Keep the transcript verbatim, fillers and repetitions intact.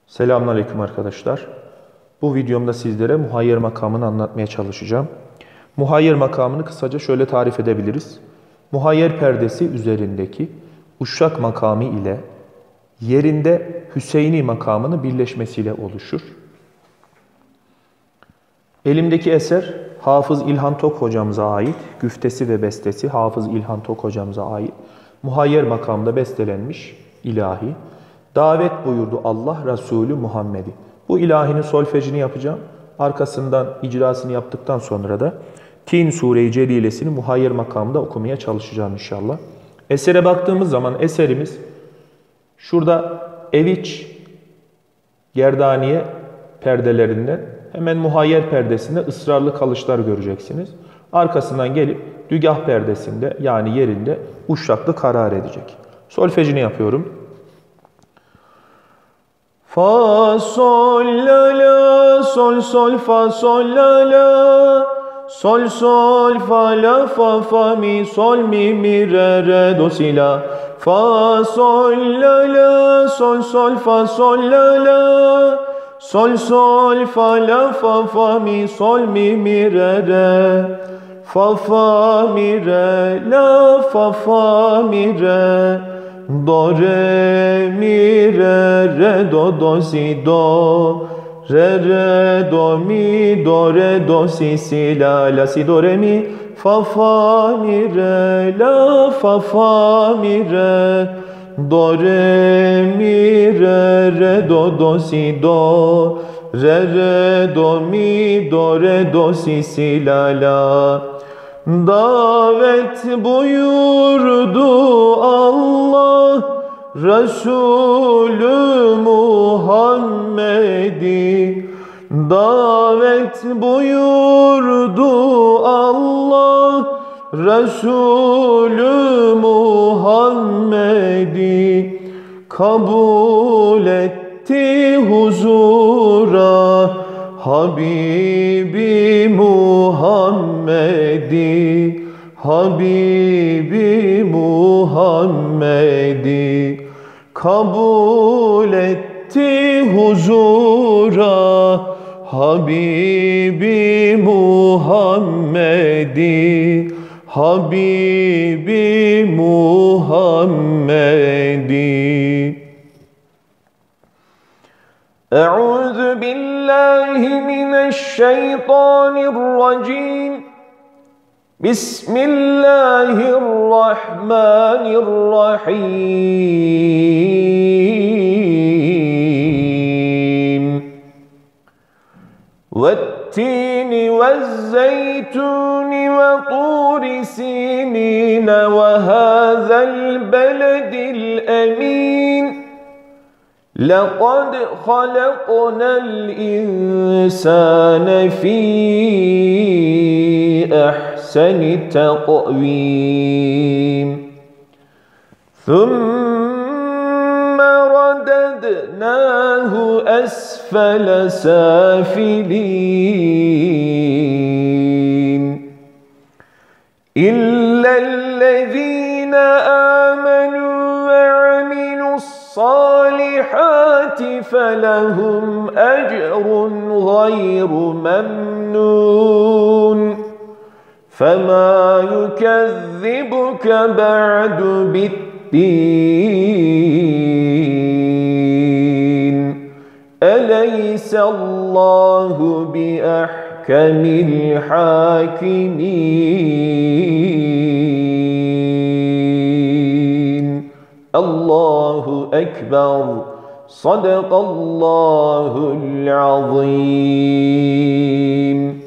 Selamünaleyküm arkadaşlar. Bu videomda sizlere muhayyer makamını anlatmaya çalışacağım. Muhayyer makamını kısaca şöyle tarif edebiliriz. Muhayyer perdesi üzerindeki uşak makamı ile yerinde Hüseyini makamının birleşmesiyle oluşur. Elimdeki eser Hafız İlhan Tok hocamıza ait. Güftesi ve bestesi Hafız İlhan Tok hocamıza ait. Muhayyer makamda bestelenmiş ilahi. Davet buyurdu Allah Resulü Muhammed'i. Bu ilahinin solfejini yapacağım. Arkasından icrasını yaptıktan sonra da Tin Sure-i Celilesini muhayyer makamında okumaya çalışacağım inşallah. Esere baktığımız zaman eserimiz şurada Eviç Gerdaniye perdelerinden hemen muhayyer perdesinde ısrarlı kalışlar göreceksiniz. Arkasından gelip dügah perdesinde yani yerinde uşaklı karar edecek. Solfejini yapıyorum. Fa sol la la sol sol fa sol la la sol sol fa la fa fa mi sol mi mi re re do si la fa sol la la sol sol fa sol la la sol sol fa la fa fa mi sol mi mi re re fa fa mi re la fa fa mi re do re mi re re do do si do re re do mi do re do si si la la si do re mi fa fa mi re la fa fa mi re do re mi re re do do si do re re do mi do re do si si la la. Davet buyurdu Allah Resulü Muhammed'i. Davet buyurdu Allah Resulü Muhammed'i. Kabul etti huzura Habibi Muhammed'i, Habibi Muhammed'i. Kabul etti huzura Habibi Muhammed'i, Habibi Muhammed'i. Euzu billahi mineşşeytanirracim. Bismillahirrahmanirrahim. Vettini vezzeytuni ve turi sinine ve hâzel beledil emin. لَقَدْ خَلَقْنَا الْإِنسَانَ فِي أَحْسَنِ تَقْوِيمٍ ثُمَّ رَدَدْنَاهُ أَسْفَلَ سَافِلِينَ إِلَّا الَّذِينَ آمَنُوا وَعَمِلُوا الصالحات فلهم أجر غير ممنون فما يكذبك بعد بالدين أليس الله بأحكم الحاكمين Allahu Ekber. Sadakallahul azim.